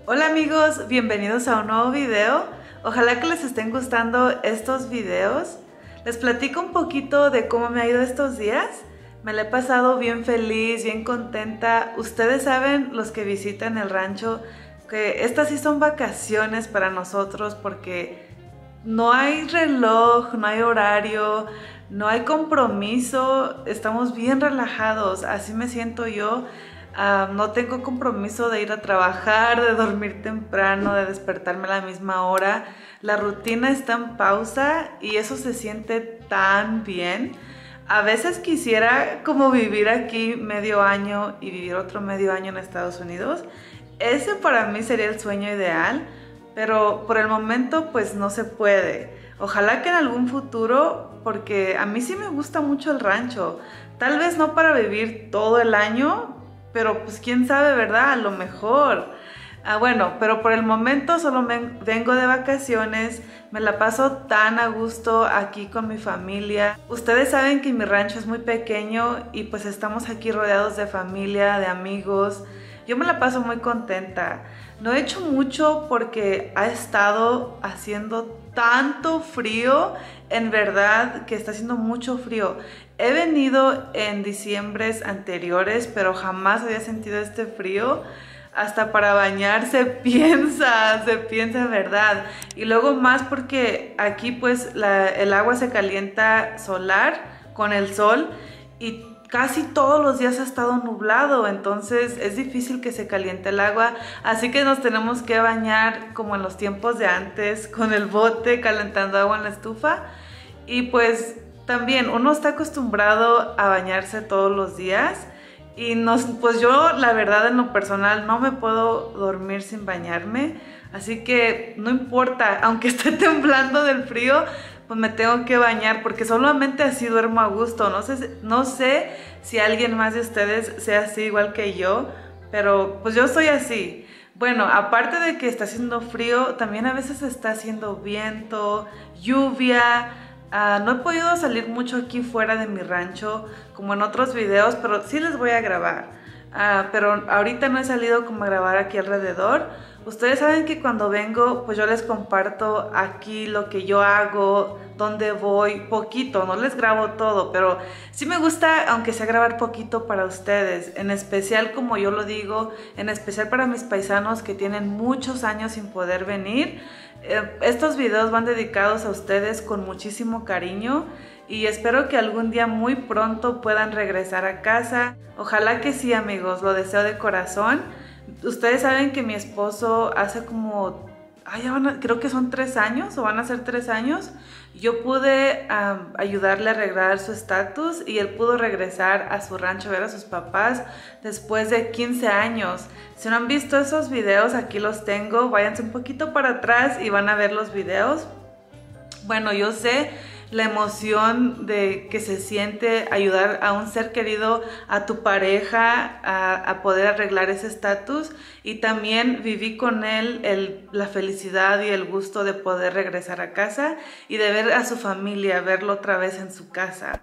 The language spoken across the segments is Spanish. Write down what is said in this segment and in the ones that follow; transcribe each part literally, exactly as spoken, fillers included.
Hola amigos, bienvenidos a un nuevo video. Ojalá que les estén gustando estos videos. Les platico un poquito de cómo me ha ido estos días. Me la he pasado bien feliz, bien contenta. Ustedes saben, los que visitan el rancho, que estas sí son vacaciones para nosotros porque no hay reloj, no hay horario, no hay compromiso. Estamos bien relajados, así me siento yo. Uh, no tengo compromiso de ir a trabajar, de dormir temprano, de despertarme a la misma hora. La rutina está en pausa y eso se siente tan bien. A veces quisiera como vivir aquí medio año y vivir otro medio año en Estados Unidos. Ese para mí sería el sueño ideal, pero por el momento pues no se puede. Ojalá que en algún futuro, porque a mí sí me gusta mucho el rancho. Tal vez no para vivir todo el año, pero pues quién sabe, ¿verdad? A lo mejor. Ah, bueno, pero por el momento solo me, vengo de vacaciones, me la paso tan a gusto aquí con mi familia. Ustedes saben que mi rancho es muy pequeño y pues estamos aquí rodeados de familia, de amigos. Yo me la paso muy contenta. No he hecho mucho porque ha estado haciendo tanto frío, en verdad que está haciendo mucho frío. He venido en diciembres anteriores, pero jamás había sentido este frío. Hasta para bañar se piensa, se piensa en verdad. Y luego más porque aquí pues la, el agua se calienta solar con el sol y casi todos los días ha estado nublado, entonces es difícil que se caliente el agua, así que nos tenemos que bañar como en los tiempos de antes, con el bote calentando agua en la estufa. Y pues también uno está acostumbrado a bañarse todos los días y nos, pues yo la verdad en lo personal no me puedo dormir sin bañarme, así que no importa, aunque esté temblando del frío, pues me tengo que bañar porque solamente así duermo a gusto. No sé, no sé si alguien más de ustedes sea así igual que yo, pero pues yo soy así. Bueno, aparte de que está haciendo frío, también a veces está haciendo viento, lluvia. Uh, no he podido salir mucho aquí fuera de mi rancho como en otros videos, pero sí les voy a grabar. Uh, pero ahorita no he salido como a grabar aquí alrededor. Ustedes saben que cuando vengo, pues yo les comparto aquí lo que yo hago, dónde voy, poquito, no les grabo todo, pero sí me gusta, aunque sea grabar poquito para ustedes, en especial como yo lo digo, en especial para mis paisanos que tienen muchos años sin poder venir. Eh, estos videos van dedicados a ustedes con muchísimo cariño y espero que algún día muy pronto puedan regresar a casa. Ojalá que sí, amigos, lo deseo de corazón. Ustedes saben que mi esposo hace como, ay, ya van a, creo que son tres años o van a ser tres años, yo pude um, ayudarle a arreglar su estatus y él pudo regresar a su rancho a ver a sus papás después de quince años. Si no han visto esos videos, aquí los tengo, váyanse un poquito para atrás y van a ver los videos. Bueno, yo sé la emoción de que se siente ayudar a un ser querido, a tu pareja, a, a poder arreglar ese estatus, y también viví con él el, la felicidad y el gusto de poder regresar a casa y de ver a su familia, verlo otra vez en su casa.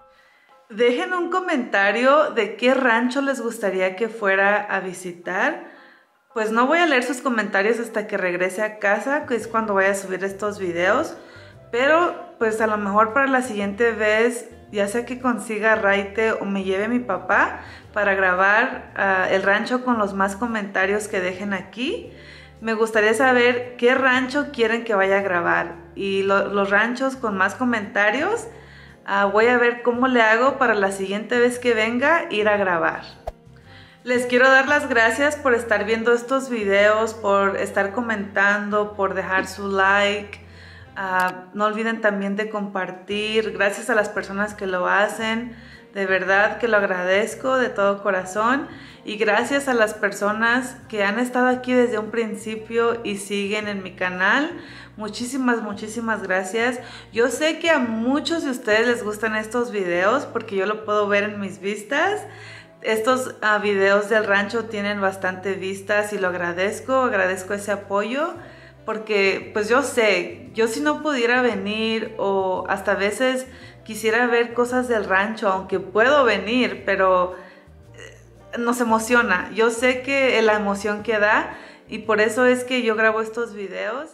Dejen un comentario de qué rancho les gustaría que fuera a visitar. Pues no voy a leer sus comentarios hasta que regrese a casa, que es cuando voy a subir estos videos. Pero pues a lo mejor para la siguiente vez, ya sea que consiga raite o me lleve mi papá para grabar uh, el rancho con los más comentarios que dejen aquí. Me gustaría saber qué rancho quieren que vaya a grabar. Y lo, los ranchos con más comentarios, uh, voy a ver cómo le hago para la siguiente vez que venga ir a grabar. Les quiero dar las gracias por estar viendo estos videos, por estar comentando, por dejar su like. Uh, no olviden también de compartir. Gracias a las personas que lo hacen, de verdad que lo agradezco de todo corazón, y gracias a las personas que han estado aquí desde un principio y siguen en mi canal. Muchísimas, muchísimas gracias. Yo sé que a muchos de ustedes les gustan estos videos porque yo lo puedo ver en mis vistas. Estos uh, videos del rancho tienen bastante vistas y lo agradezco, agradezco ese apoyo. Porque pues yo sé, yo si no pudiera venir o hasta a veces quisiera ver cosas del rancho, aunque puedo venir, pero nos emociona. Yo sé que la emoción que da y por eso es que yo grabo estos videos.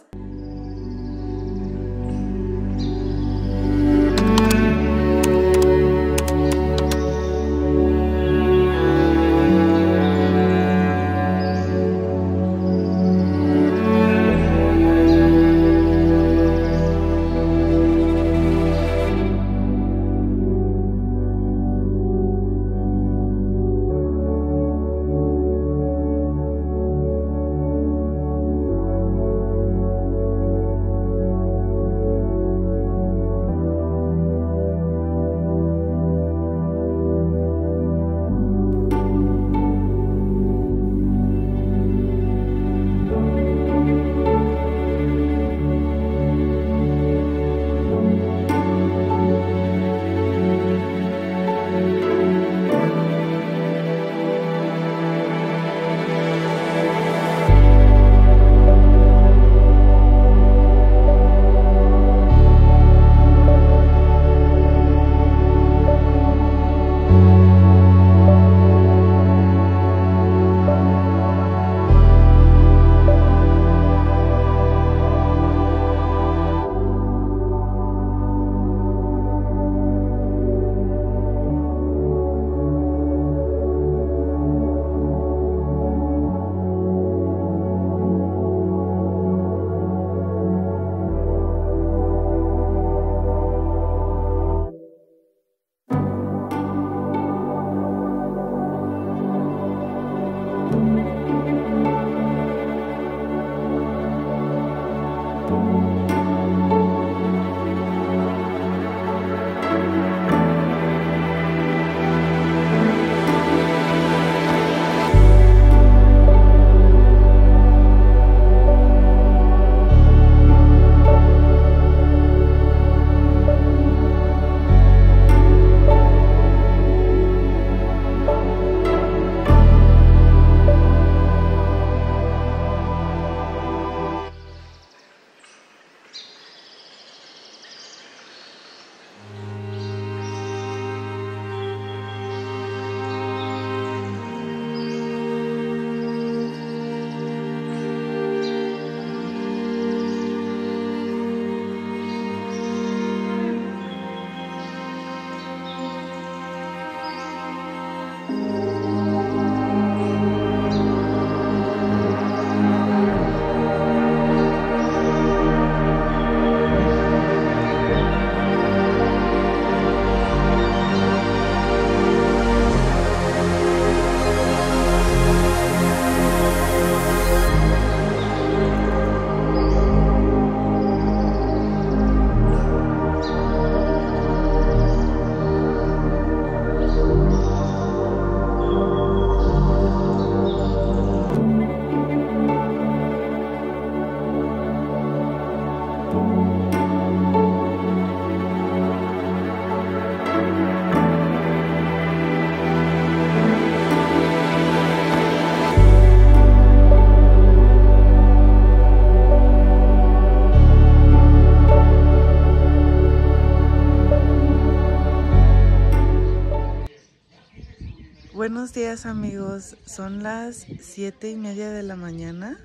Buenos días amigos, son las siete y media de la mañana.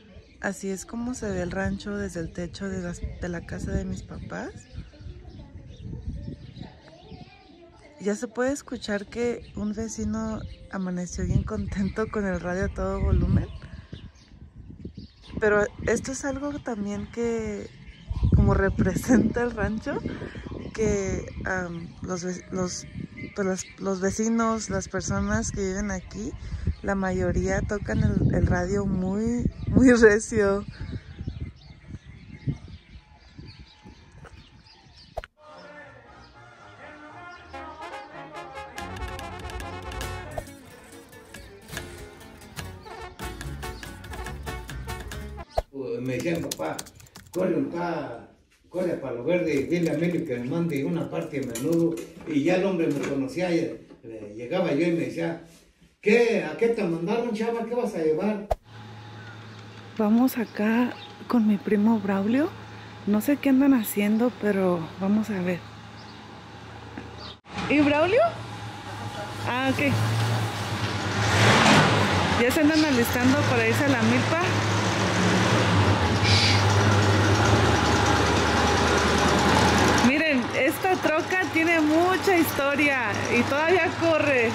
Así es como se ve el rancho desde el techo de, las, de la casa de mis papás. Ya se puede escuchar que un vecino amaneció bien contento con el radio a todo volumen. Pero esto es algo también que como representa el rancho, que um, los, los, pues los, los vecinos, las personas que viven aquí, la mayoría tocan el, el radio muy, muy recio. Me decían, papá, corre un pa, corre para lo verde y dile a Emilio que me mande una parte de menudo. Y ya el hombre me conocía, y, eh, llegaba yo y me decía, ¿qué? ¿A qué te mandaron, chava? ¿Qué vas a llevar? Vamos acá con mi primo Braulio. No sé qué andan haciendo, pero vamos a ver. ¿Y Braulio? Ah, ok. Ya se andan alistando para irse a la milpa. esta troca tiene mucha historia y todavía corre.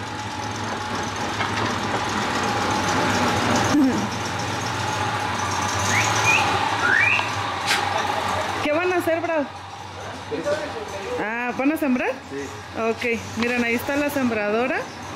¿Qué van a hacer, Bravo? Ah, ¿van a sembrar? Sí. Ok, miren, ahí está la sembradora.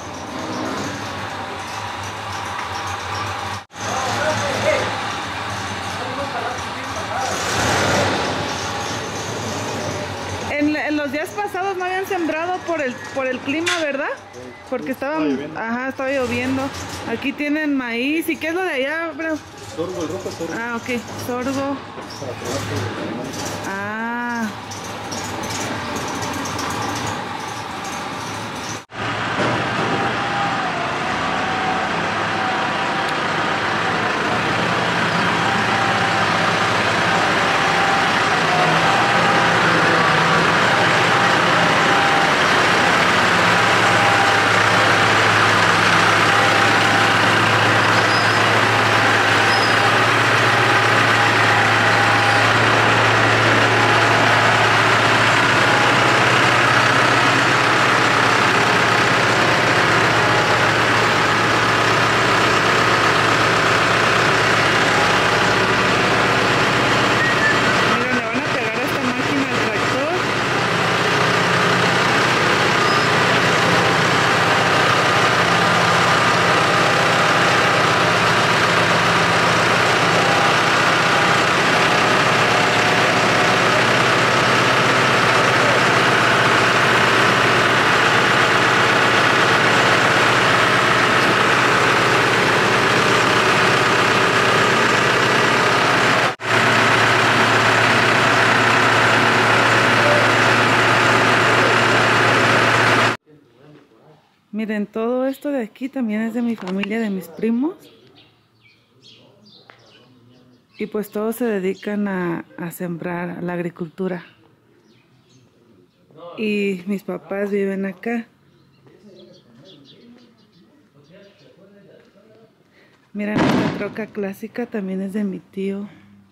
En, en los días pasados no habían sembrado por el por el clima, ¿verdad? Sí. Porque estaban, ajá, estaba lloviendo. Aquí tienen maíz. ¿Y qué es lo de allá, Bravo? Sorgo, el rojo es sorgo. Ah, ok, sorgo. Ah. Miren, todo esto de aquí también es de mi familia, de mis primos. Y pues todos se dedican a, a sembrar, a la agricultura. Y mis papás viven acá. Miren, esta troca clásica también es de mi tío.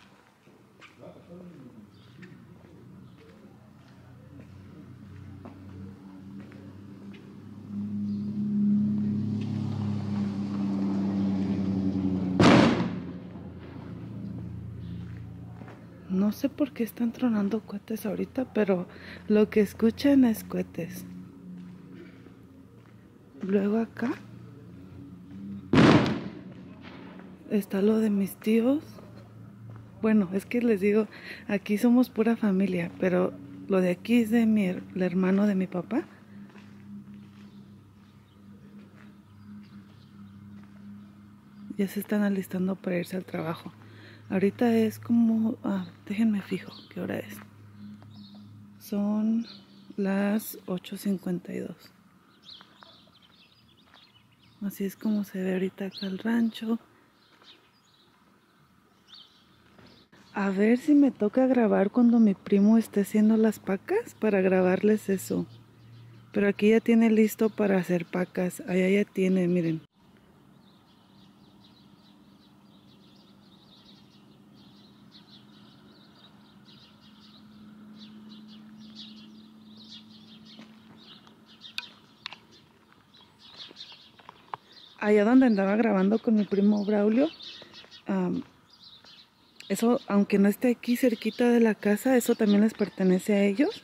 No sé por qué están tronando cohetes ahorita, pero lo que escuchan es cohetes. Luego acá está lo de mis tíos. Bueno, es que les digo, aquí somos pura familia, pero lo de aquí es de mi, el hermano de mi papá. Ya se están alistando para irse al trabajo. Ahorita es como... Ah, déjenme fijo qué hora es. Son las ocho cincuenta y dos. Así es como se ve ahorita acá el rancho. A ver si me toca grabar cuando mi primo esté haciendo las pacas para grabarles eso. Pero aquí ya tiene listo para hacer pacas. Allá ya tiene, miren. Allá donde andaba grabando con mi primo Braulio, um, eso, aunque no esté aquí cerquita de la casa, eso también les pertenece a ellos,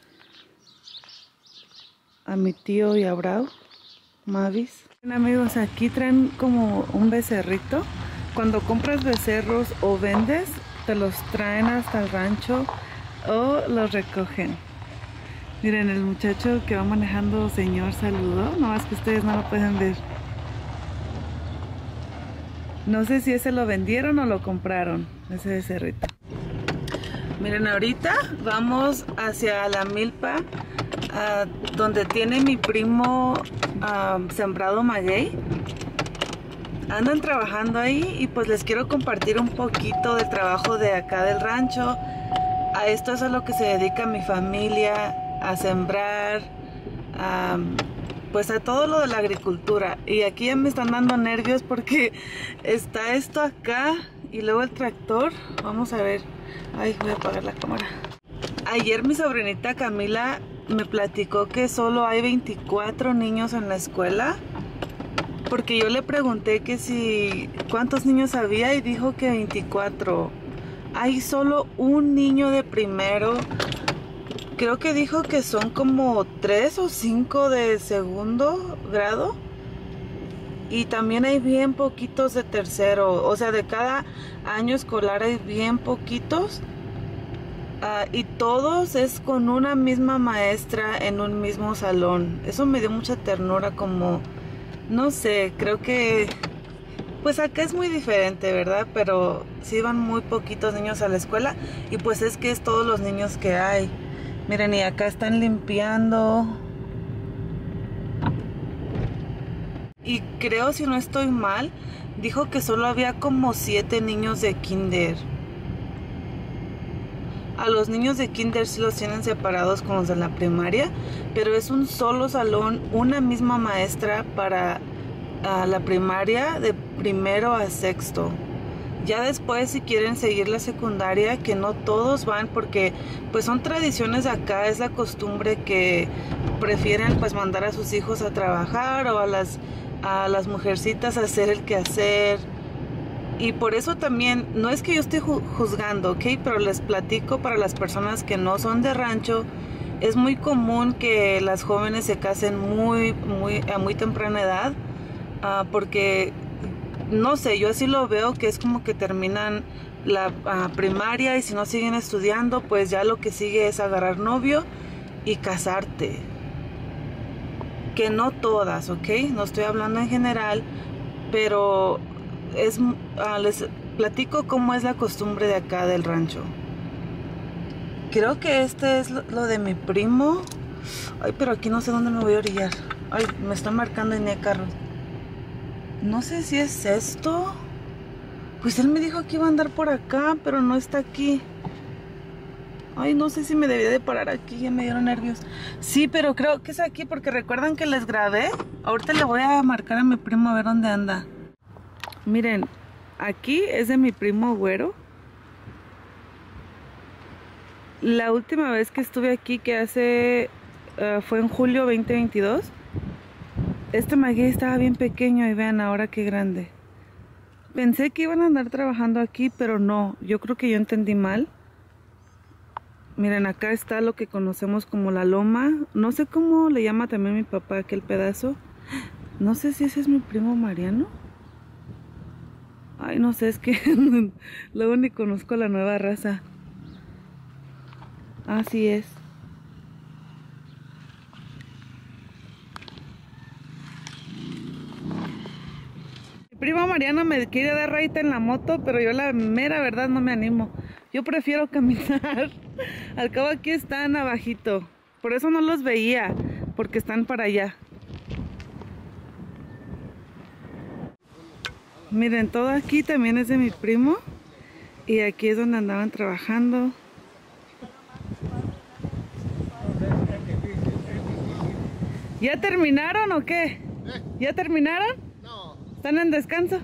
a mi tío y a Brau, Mavis. Bien, amigos, aquí traen como un becerrito. Cuando compras becerros o vendes, te los traen hasta el rancho o los recogen. Miren, el muchacho que va manejando, señor, saludó, nomás que ustedes no lo pueden ver. No sé si ese lo vendieron o lo compraron, ese becerrito. Miren, ahorita vamos hacia la milpa, uh, donde tiene mi primo uh, sembrado maguey. Andan trabajando ahí y pues les quiero compartir un poquito del trabajo de acá del rancho. A esto es a lo que se dedica mi familia, a sembrar, um, pues a todo lo de la agricultura. Y aquí ya me están dando nervios porque está esto acá y luego el tractor. Vamos a ver. Ay, voy a apagar la cámara. Ayer mi sobrinita Camila me platicó que solo hay veinticuatro niños en la escuela. Porque yo le pregunté que si cuántos niños había y dijo que veinticuatro. Hay solo un niño de primero. Creo que dijo que son como tres o cinco de segundo grado. Y también hay bien poquitos de tercero. O sea, de cada año escolar hay bien poquitos. Uh, y todos es con una misma maestra en un mismo salón. Eso me dio mucha ternura, como... No sé, creo que... Pues acá es muy diferente, ¿verdad? Pero sí van muy poquitos niños a la escuela. Y pues es que es todos los niños que hay. Miren, y acá están limpiando. Y creo, si no estoy mal, dijo que solo había como siete niños de kinder. A los niños de kinder sí los tienen separados con los de la primaria, pero es un solo salón, una misma maestra para uh, la primaria de primero a sexto. Ya después, si quieren seguir la secundaria, que no todos van, porque pues son tradiciones de acá, es la costumbre que prefieren pues mandar a sus hijos a trabajar o a las, a las mujercitas a hacer el quehacer. Y por eso también, no es que yo esté juzgando, ¿ok? Pero les platico, para las personas que no son de rancho, es muy común que las jóvenes se casen muy, muy, a muy temprana edad, uh, porque, no sé, yo así lo veo, que es como que terminan la uh, primaria y si no siguen estudiando, pues ya lo que sigue es agarrar novio y casarte. Que no todas, ¿ok? No estoy hablando en general, pero... Es, uh, les platico cómo es la costumbre de acá del rancho. Creo que este es lo, lo de mi primo. Ay, pero aquí no sé dónde me voy a orillar. Ay, me están marcando en el carro. No sé si es esto. Pues él me dijo que iba a andar por acá, pero no está aquí. Ay, no sé si me debía de parar aquí, ya me dieron nervios. Sí, pero creo que es aquí porque recuerdan que les grabé. Ahorita le voy a marcar a mi primo a ver dónde anda. Miren, aquí es de mi primo güero. La última vez que estuve aquí, que hace uh, fue en julio veinte veintidós, este maguey estaba bien pequeño y vean ahora qué grande. Pensé que iban a andar trabajando aquí, pero no, yo creo que yo entendí mal. Miren, acá está lo que conocemos como la loma. No sé cómo le llama también mi papá aquel pedazo. No sé si ese es mi primo Mariano. Ay, no sé, es que luego ni conozco la nueva raza. Así es. Mi primo Mariano me quiere dar raite en la moto, pero yo la mera verdad no me animo. Yo prefiero caminar. Al cabo aquí están abajito. Por eso no los veía, porque están para allá. Miren, todo aquí también es de mi primo. Y aquí es donde andaban trabajando. ¿Ya terminaron o qué? ¿Eh? ¿Ya terminaron? No. ¿Están en descanso?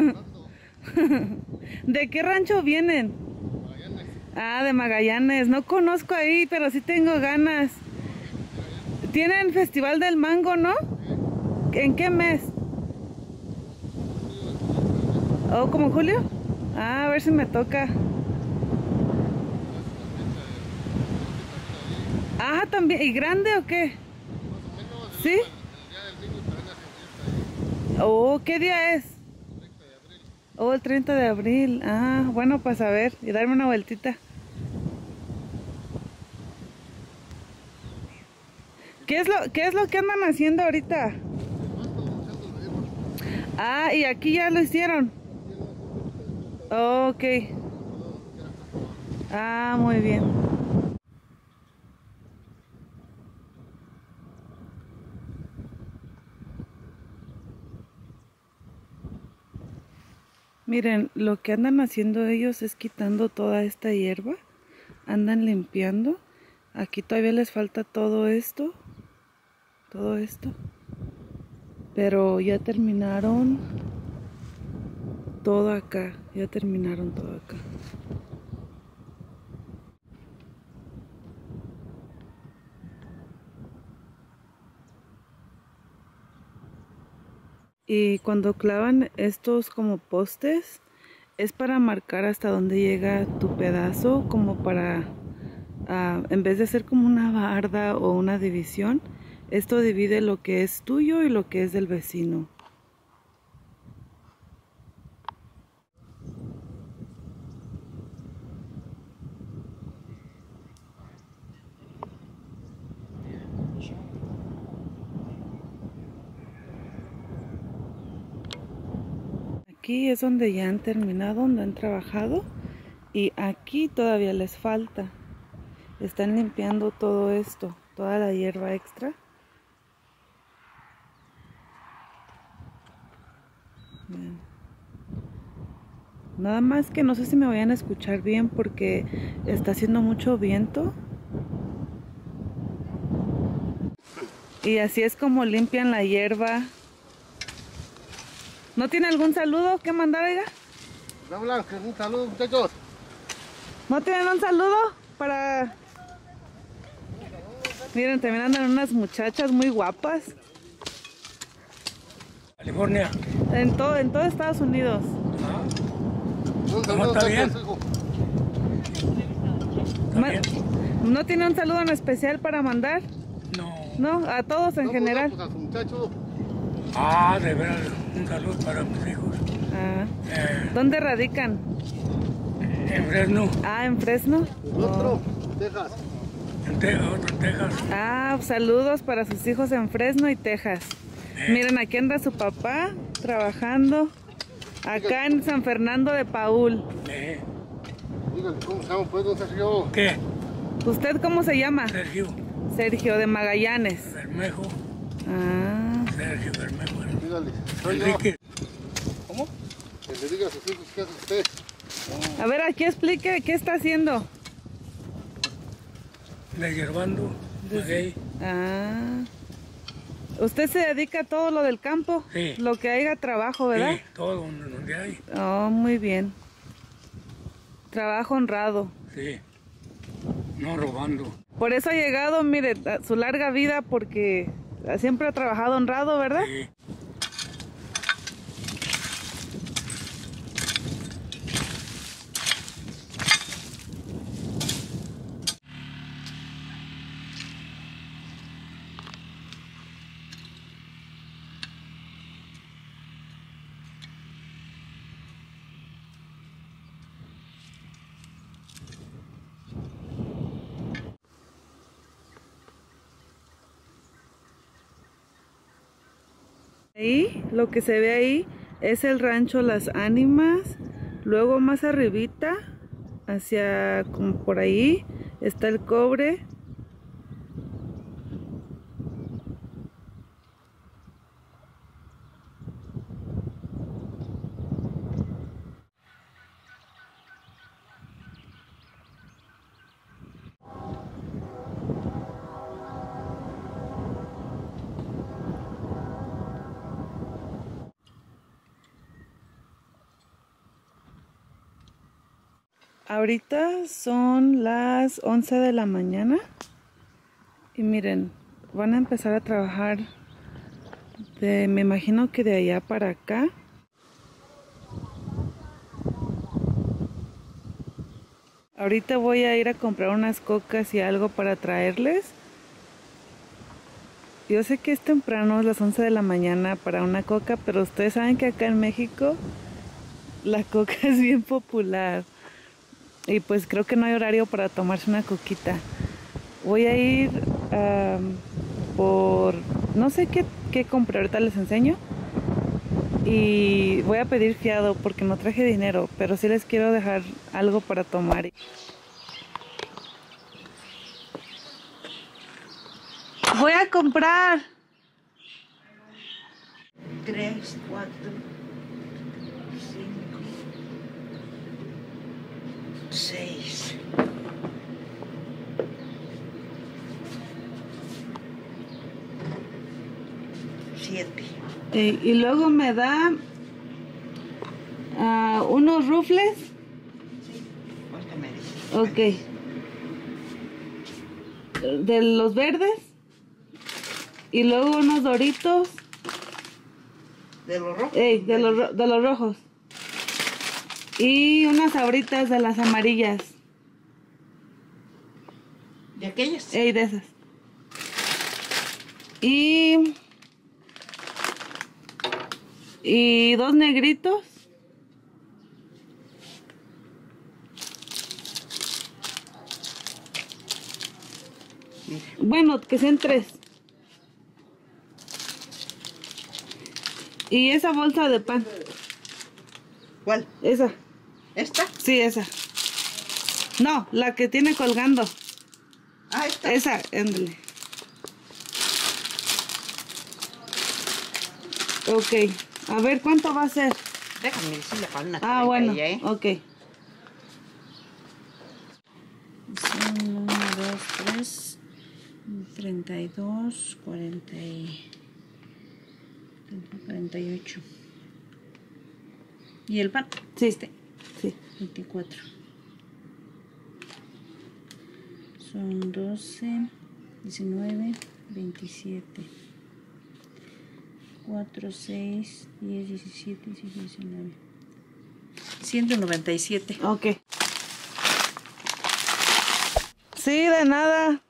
¿De qué rancho vienen? Magallanes. Ah, de Magallanes. No conozco ahí, pero sí tengo ganas. Tienen Festival del Mango, ¿no? ¿Sí? ¿En qué mes? ¿Oh, como julio? Ah, a ver si me toca. Ah, también. ¿Y grande o qué? ¿Sí? Oh, ¿qué día es? Oh, el treinta de abril. Ah, bueno, pues a ver, y darme una vueltita. ¿Qué es lo, qué es lo que andan haciendo ahorita? Ah, y aquí ya lo hicieron. Oh, ok. Ah, muy bien. Miren, lo que andan haciendo ellos es quitando toda esta hierba. Andan limpiando. Aquí todavía les falta todo esto. Todo esto. Pero ya terminaron todo acá. Ya terminaron todo acá. Y cuando clavan estos como postes, es para marcar hasta dónde llega tu pedazo, como para, uh, en vez de hacer como una barda o una división, esto divide lo que es tuyo y lo que es del vecino. Aquí es donde ya han terminado, donde han trabajado, y aquí todavía les falta. Están limpiando todo esto, toda la hierba extra. Bien. Nada más que no sé si me vayan a escuchar bien porque está haciendo mucho viento. Y así es como limpian la hierba. ¿No tiene algún saludo que mandar, oiga? No, Blanca, un saludo, muchachos. ¿No tienen un saludo para...? Miren, también andan unas muchachas muy guapas. California. En todo, en todo Estados Unidos. Ah, Un ¿cómo saludo, está bien? muchachos, hijo. ¿Está Ma- bien? ¿No tiene un saludo en especial para mandar? No. No, a todos en No, pues, general. no, pues, a su muchacho. Ah, de veras, un saludo para mis hijos. Ah. Eh, ¿Dónde radican? en Fresno, Ah, en Fresno. El otro, Texas. en Te- otro en Texas. Ah, saludos para sus hijos en Fresno y Texas. Eh. Miren, aquí anda su papá trabajando. Acá en San Fernando de Paúl. Eh, Dígale, ¿cómo se llama? Pues, don Sergio. ¿Qué? ¿Usted cómo se llama? Sergio Sergio de Magallanes. Bermejo. Ah, Sergio Bermejo. Dígale, soy yo. Enrique. Que le diga a sus hijos qué hace usted. a ver, aquí explique qué está haciendo. De hierbando. Maguey. Ah, usted se dedica a todo lo del campo. Sí. Lo que haya trabajo, ¿verdad? Sí, todo donde, donde hay. Oh, muy bien. Trabajo honrado. Sí. No robando. Por eso ha llegado, mire, a su larga vida, porque siempre ha trabajado honrado, ¿verdad? Sí. Ahí, lo que se ve ahí es el rancho Las Ánimas. Luego más arribita, hacia como por ahí, está el cobre. Ahorita son las once de la mañana y miren, van a empezar a trabajar de, me imagino que de allá para acá. Ahorita voy a ir a comprar unas cocas y algo para traerles. Yo sé que es temprano, es las once de la mañana para una coca, pero ustedes saben que acá en México la coca es bien popular. Y pues creo que no hay horario para tomarse una coquita. Voy a ir um, por... no sé qué, qué compré, ahorita les enseño. Y voy a pedir fiado porque no traje dinero, pero sí les quiero dejar algo para tomar. Voy a comprar. Tres, cuatro, cinco, seis, siete. Eh, y luego me da uh, unos rufles. Sí, ahorita me dice. Ok. De los verdes. Y luego unos doritos. ¿De los rojos? Ey, de los, ro- de los rojos. Y unas sabritas de las amarillas. ¿De aquellas? Ey, de esas. Y... Y dos negritos. Bueno, que sean tres. Y esa bolsa de pan. ¿Cuál? Esa. ¿Esta? Sí, esa. No, la que tiene colgando. Ah, esta. Esa, ándale. Ok. A ver, ¿cuánto va a ser? Déjame decirle para una Ah, treinta bueno. ella, ¿eh? Ok. Son uno, dos, tres, treinta y dos, cuarenta y cuarenta y ocho. ¿Y el pan? Sí. Este, Sí. veinticuatro. Son doce, diecinueve, veintisiete. cuatro, seis, diez, diecisiete, dieciocho, diecinueve. ciento noventa y siete. Ok. Sí, de nada.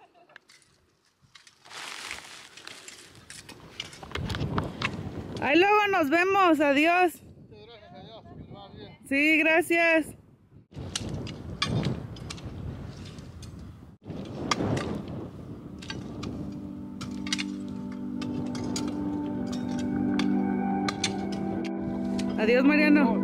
Ahí luego nos vemos. Adiós. Sí, gracias. Adiós, Mariano.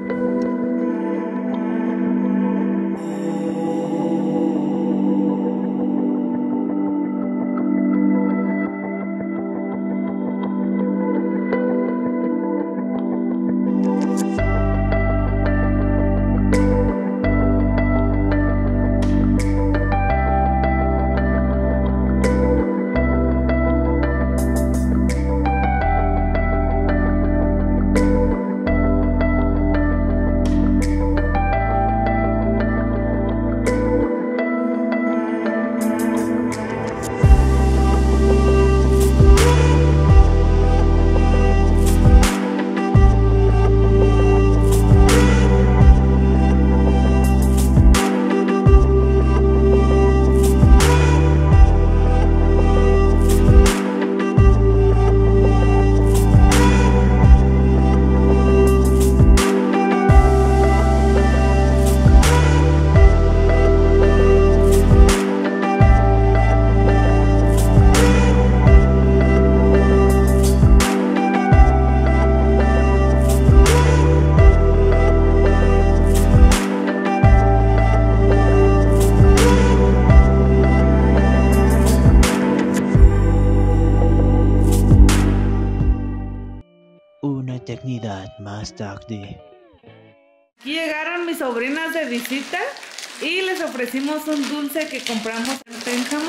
Una eternidad más tarde. Aquí llegaron mis sobrinas de visita y les ofrecimos un dulce que compramos en Pénjamo.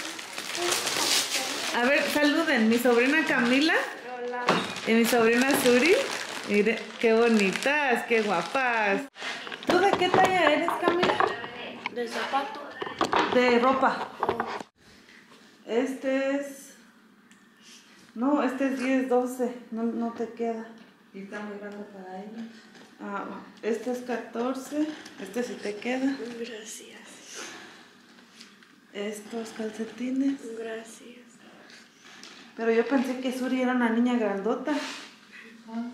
A ver, saluden, mi sobrina Camila. Hola. Y mi sobrina Suri. Mire, qué bonitas, qué guapas. ¿Tú de qué talla eres, Camila? De zapato. De ropa. Este es... No, este es diez, doce. No, no te queda. Y está muy grande para ella. Ah, este es catorce. Este sí te queda. Gracias. Estos calcetines. Gracias. Pero yo pensé que Suri era una niña grandota. Ah.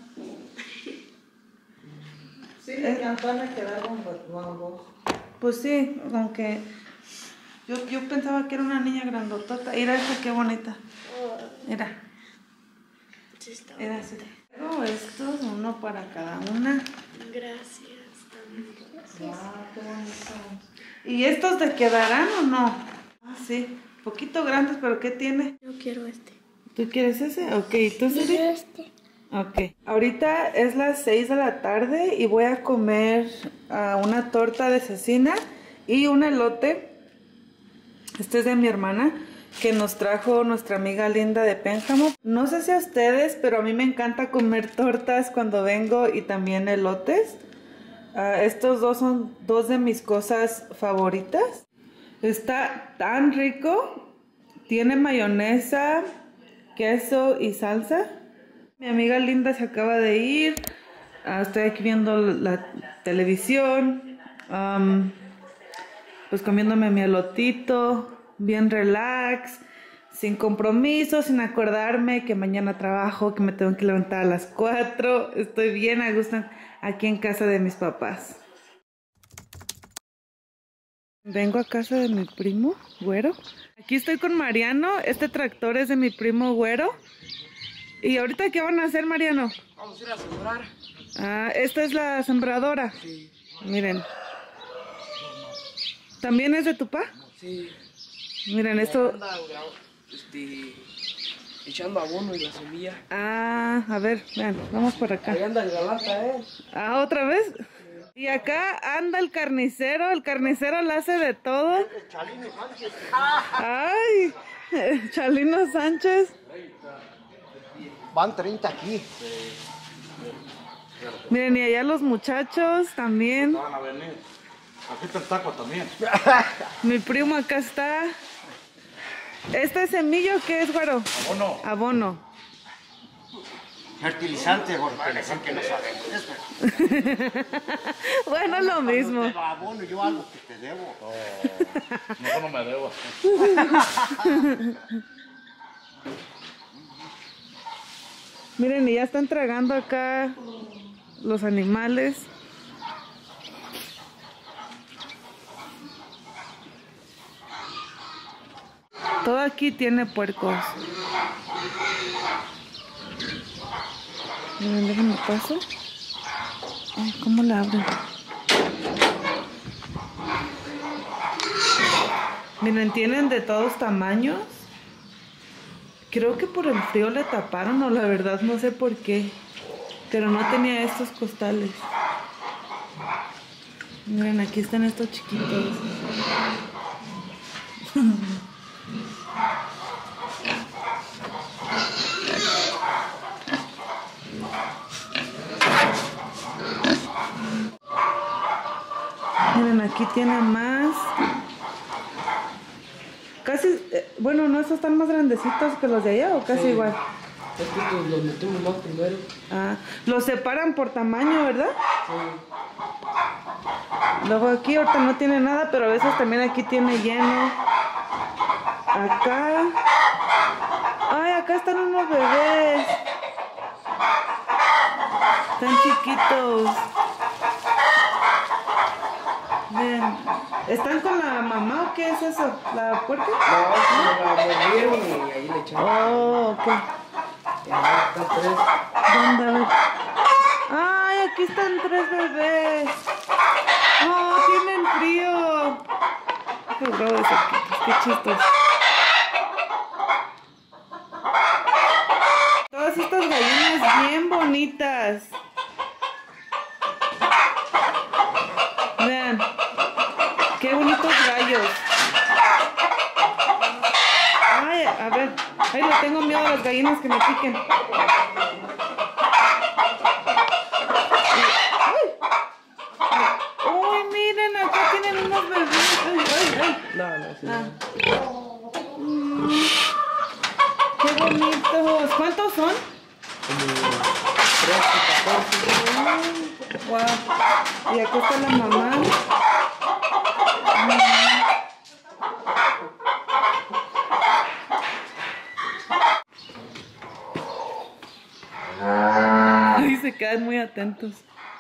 Sí, le alcanzó a quedar con vos. Pues sí, aunque yo, yo pensaba que era una niña grandotota. Mira esta, qué bonita. Mira. Sí, está Era bien. así. Pero estos, uno para cada una. Gracias. También. Wow, qué bonito. ¿Y estos te quedarán o no? Ah, sí. Poquito grandes, pero ¿qué tiene? Yo quiero este. ¿Tú quieres ese? Ok, ¿tú Suri? este. Ok. Ahorita es las seis de la tarde y voy a comer uh, una torta de cecina y un elote. Este es de mi hermana, que nos trajo nuestra amiga Linda de Pénjamo. No sé si a ustedes, pero a mí me encanta comer tortas cuando vengo y también elotes. Uh, estos dos son dos de mis cosas favoritas. Está tan rico. Tiene mayonesa, queso y salsa. Mi amiga Linda se acaba de ir. Uh, estoy aquí viendo la televisión. Um, pues comiéndome mi elotito. Bien relax. Sin compromiso, sin acordarme que mañana trabajo, que me tengo que levantar a las cuatro. Estoy bien a gusto aquí en casa de mis papás. Vengo a casa de mi primo, Güero. Aquí estoy con Mariano. Este tractor es de mi primo Güero. ¿Y ahorita qué van a hacer, Mariano? Vamos a ir a sembrar. Ah, esta es la sembradora. Sí. Miren. ¿También es de tu pa? Sí. Miren, esto... Anda, este, echando abono y la semilla. Ah, a ver, vean, vamos por acá. Ahí anda el galanta, ¿eh? Ah, ¿otra vez? Y acá anda el carnicero, el carnicero le hace de todo. Chalino Sánchez. Ay, Chalino Sánchez. Van treinta aquí. Miren, y allá los muchachos también. Van a venir. Aquí está el taco también. Mi primo acá está. ¿Este semillo qué es, Güero? Abono. Abono. Fertilizante, porque le dicen que no sabemos. Bueno, es lo mismo. Abono, yo algo que te debo. Oh, mejor no me debo. Miren, y ya están tragando acá los animales. Todo aquí tiene puercos. Miren, déjenme paso. Ay, ¿cómo la abren? Miren, tienen de todos tamaños. Creo que por el frío le taparon, o la verdad no sé por qué. Pero no tenía estos costales. Miren, aquí están estos chiquitos. Miren, aquí tiene más. Casi, eh, bueno, no, estos están más grandecitos que los de allá, o casi Sí. igual. Estos los metimos más primero. Ah, los separan por tamaño, ¿verdad? Sí. Luego aquí ahorita no tiene nada, pero a veces también aquí tiene lleno. Acá. Ay, acá están unos bebés. Están chiquitos. Miren, ¿están con la mamá o qué es eso? ¿La puerca? No, se la mordieron y ahí le echaron. Oh, ok. Y ahora están tres. ¿Dónde? A ver. Ay, aquí están tres bebés. Oh, tienen frío. Qué bravo, qué chistoso. Todas estas gallinas bien bonitas. Vean. Qué bonitos gallos. Ay, a ver. Ay, le tengo miedo a las gallinas que me piquen. Uy, miren, acá tienen unos bebés. Ay, ay, ay. No, no, sí. Ah. Mm, qué bonitos. ¿Cuántos son? Como tres y catorce. Wow. Y acá está la mamá. Ay, se quedan muy atentos.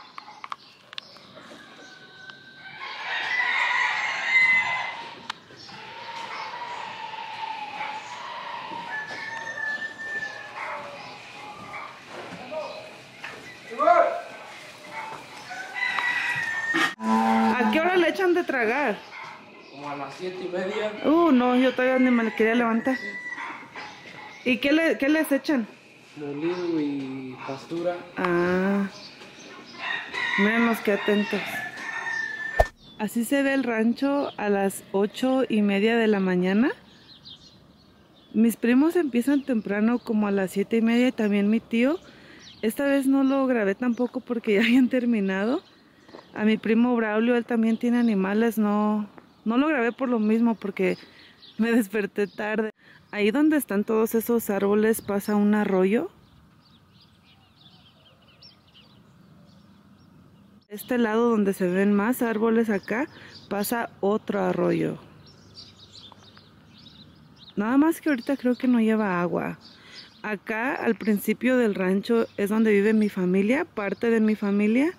¿A qué hora le echan de tragar? Como a las siete y media. Uh, no, yo todavía ni me le quería levantar. ¿Y qué, le, qué les echan? Molido y pastura. Ah, miren los que atentos. Así se ve el rancho a las ocho y media de la mañana. Mis primos empiezan temprano, como a las siete y media, y también mi tío. Esta vez no lo grabé tampoco porque ya habían terminado. A mi primo Braulio, él también tiene animales, no, no lo grabé por lo mismo porque me desperté tarde. Ahí donde están todos esos árboles pasa un arroyo. Este lado donde se ven más árboles acá, pasa otro arroyo. Nada más que ahorita creo que no lleva agua. Acá al principio del rancho es donde vive mi familia, parte de mi familia.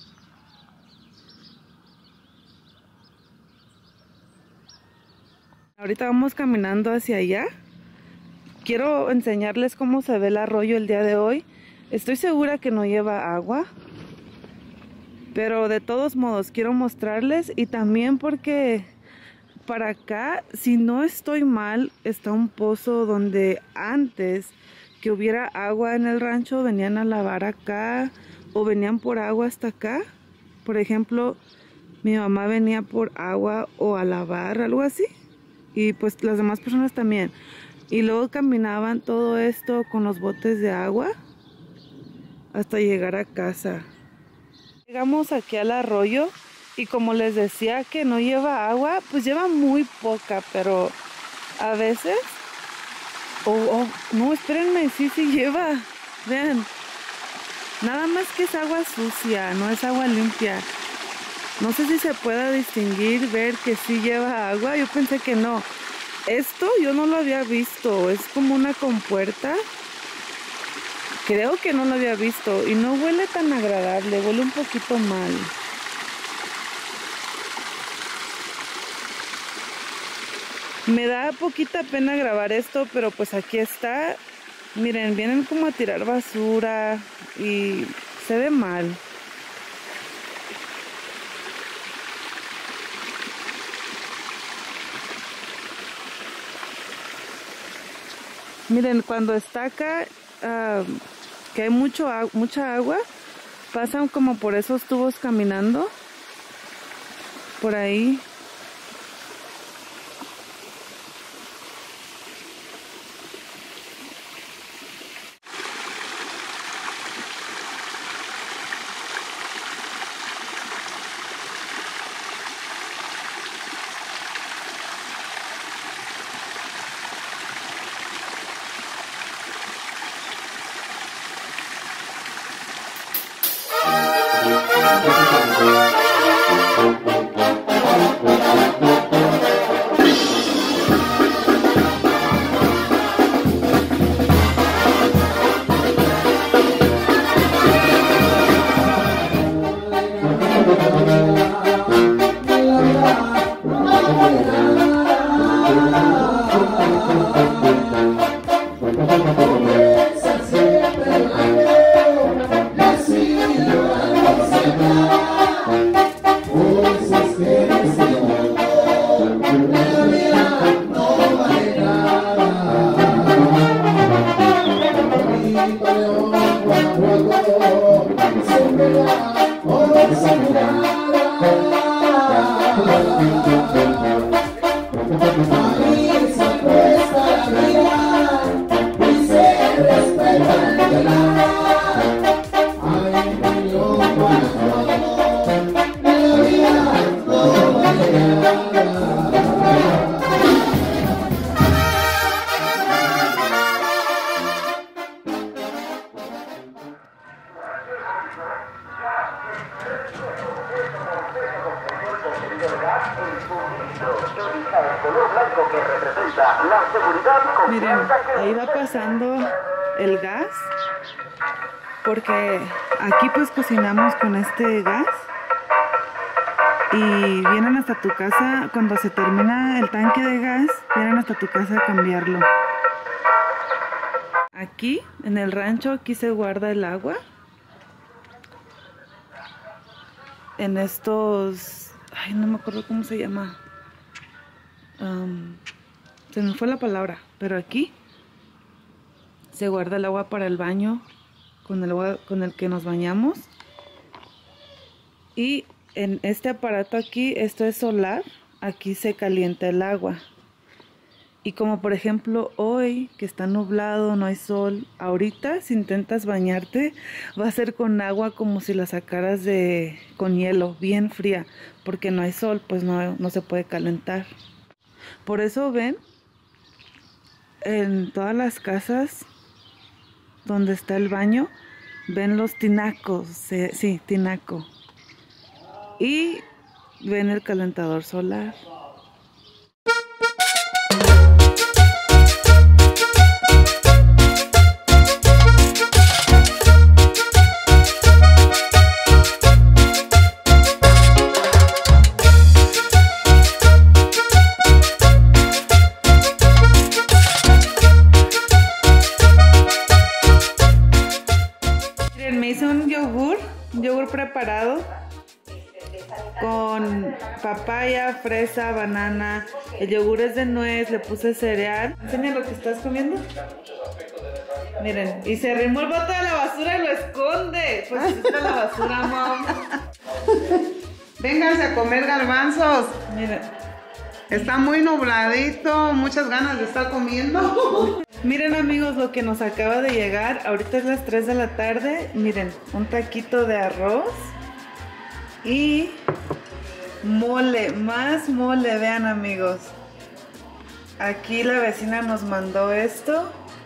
Ahorita vamos caminando hacia allá. Quiero enseñarles cómo se ve el arroyo el día de hoy. Estoy segura que no lleva agua, pero de todos modos quiero mostrarles, y también porque para acá, si no estoy mal, está un pozo donde antes que hubiera agua en el rancho venían a lavar acá o venían por agua hasta acá. Por ejemplo, mi mamá venía por agua o a lavar, algo así, y pues las demás personas también. Y luego caminaban todo esto con los botes de agua hasta llegar a casa. Llegamos aquí al arroyo y como les decía que no lleva agua, pues lleva muy poca, pero a veces... Oh, oh, no, espérenme, sí, sí lleva. Vean, nada más que es agua sucia, no es agua limpia. No sé si se pueda distinguir, ver que sí lleva agua. Yo pensé que no. Esto yo no lo había visto, es como una compuerta. Creo que no lo había visto y no huele tan agradable, huele un poquito mal. Me da poquita pena grabar esto, pero pues aquí está. Miren, vienen como a tirar basura y se ve mal. Miren, cuando está acá, uh, que hay mucho, mucha agua, pasan como por esos tubos caminando, por ahí. Miren, ahí va pasando el gas, porque aquí pues cocinamos con este gas y vienen hasta tu casa, cuando se termina el tanque de gas, vienen hasta tu casa a cambiarlo. Aquí, en el rancho, aquí se guarda el agua. En estos... Ay, no me acuerdo cómo se llama. Um, se me fue la palabra, pero aquí se guarda el agua para el baño, con el agua con el que nos bañamos. Y en este aparato aquí, esto es solar, aquí se calienta el agua. Y como por ejemplo hoy que está nublado, no hay sol, ahorita si intentas bañarte va a ser con agua como si la sacaras de con hielo, bien fría, porque no hay sol, pues no, no se puede calentar. Por eso ven, en todas las casas donde está el baño, ven los tinacos, sí, sí, tinaco. Y ven el calentador solar. Miren, me hice un yogur, un yogur preparado con papaya, fresa, banana. El yogur es de nuez, le puse cereal. Enseña lo que estás comiendo. Miren, y se arrimó el bote de la basura y lo esconde. Pues está la basura, mom. Vénganse a comer garbanzos. Miren. Está muy nubladito, muchas ganas de estar comiendo. Miren, amigos, lo que nos acaba de llegar. Ahorita es las tres de la tarde. Miren, un taquito de arroz y mole, más mole, vean, amigos. Aquí la vecina nos mandó esto.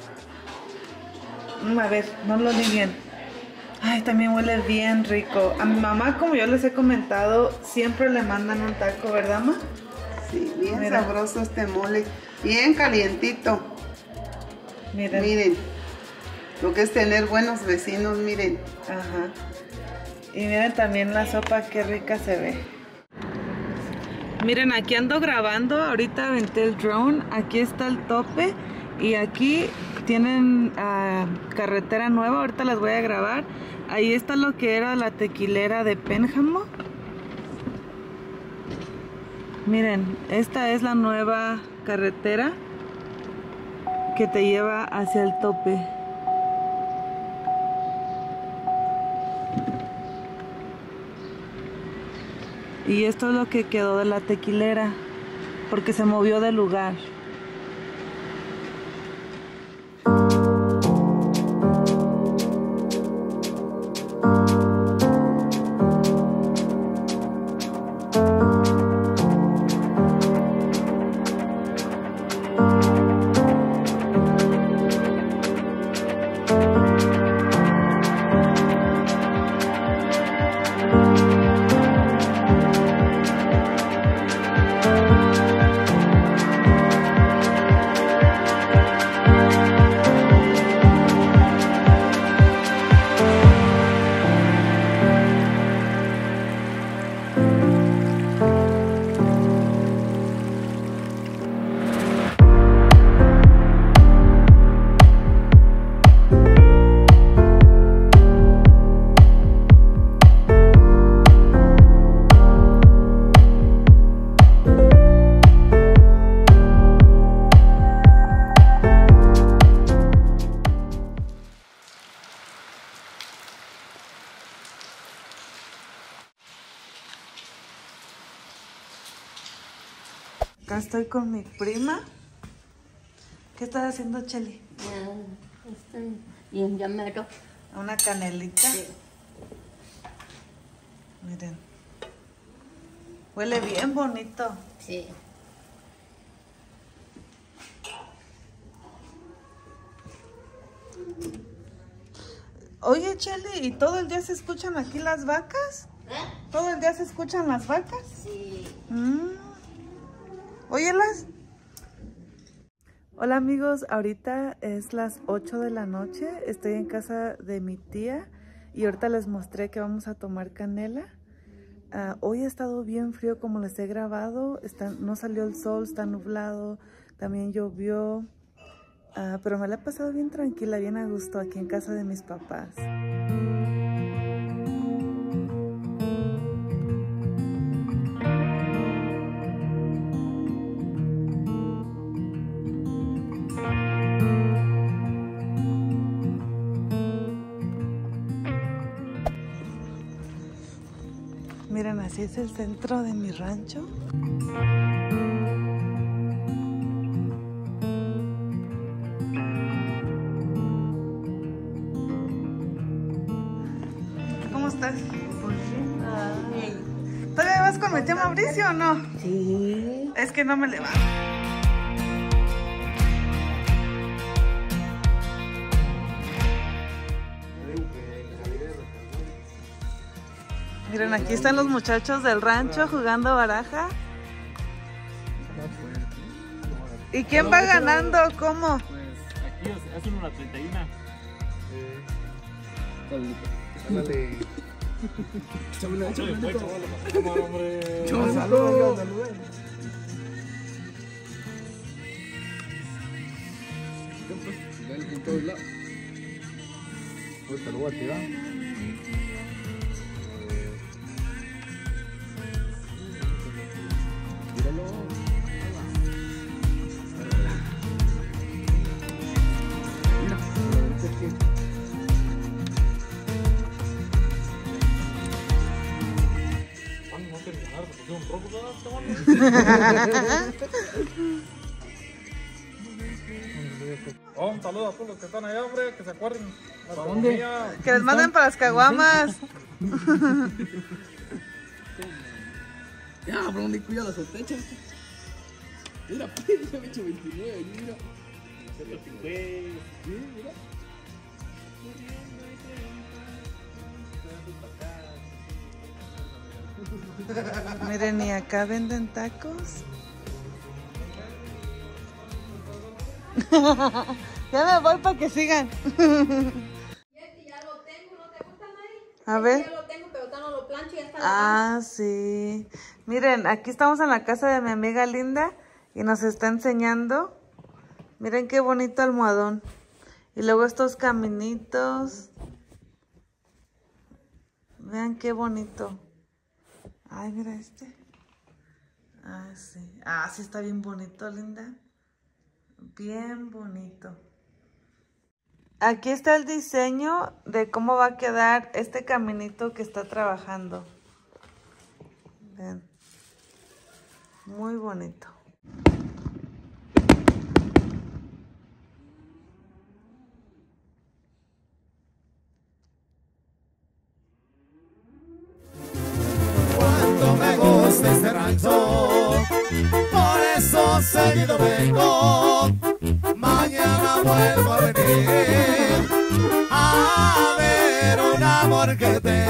Mm, a ver, no lo di bien. Ay, también huele bien rico. A mi mamá, como yo les he comentado, siempre le mandan un taco, ¿verdad, ma? Sí, bien Mira. sabroso este mole, bien calientito. Miren. Miren, lo que es tener buenos vecinos, miren. Ajá. Y miren también la sopa, qué rica se ve. Miren, aquí ando grabando. Ahorita aventé el drone. Aquí está el tope. Y aquí tienen uh, carretera nueva. Ahorita las voy a grabar. Ahí está lo que era la tequilera de Pénjamo. Miren, esta es la nueva carretera que te lleva hacia el tope. Y esto es lo que quedó de la tequilera, porque se movió de lugar. Acá estoy con mi prima. ¿Qué estás haciendo, Cheli? Ya, estoy bien llamero. Una canelita. Sí. Miren. Huele bien bonito. Sí. Oye, Cheli, ¿y todo el día se escuchan aquí las vacas? ¿Eh? ¿Todo el día se escuchan las vacas? Sí. Mm. Óyelas. Hola, amigos, ahorita es las ocho de la noche. Estoy en casa de mi tía y ahorita les mostré que vamos a tomar canela. Uh, hoy ha estado bien frío, como les he grabado. Está, no salió el sol, está nublado, también llovió. Uh, pero me la he pasado bien tranquila, bien a gusto aquí en casa de mis papás. Miren, así es el centro de mi rancho. ¿Cómo estás? Ay. ¿Todavía vas con mi tío Mauricio o no? Sí. Es que no me levanto. Miren, aquí están los muchachos del rancho jugando baraja. ¿Y quién va ganando? ¿Cómo? Aquí hacen una treinta y una. Dale. Chámale, chámale. Chámale, hombre. Saludos. Dale con todo el lado. Ahorita lo voy a tirar. Tíralo. Oh, un saludo a todos los que están allá, hombre, que se acuerden. ¿Para dónde? Que les manden para las caguamas. Ya, ¿para dónde cuida la sortecha? Mira, pues, ya me he hecho veintinueve, mira. Mira. Miren, y acá venden tacos. Ya me voy para que sigan. A ver. Ah, sí. Miren, aquí estamos en la casa de mi amiga Linda y nos está enseñando. Miren qué bonito almohadón. Y luego estos caminitos. Vean qué bonito. Ay, mira este. Ah, sí. Ah, sí está bien bonito, Linda. Bien bonito. Aquí está el diseño de cómo va a quedar este caminito que está trabajando. Ven. Muy bonito. Cuánto me gusta este rancho, por eso seguido vengo. Mañana vuelvo a venir a ver un amor que tengo.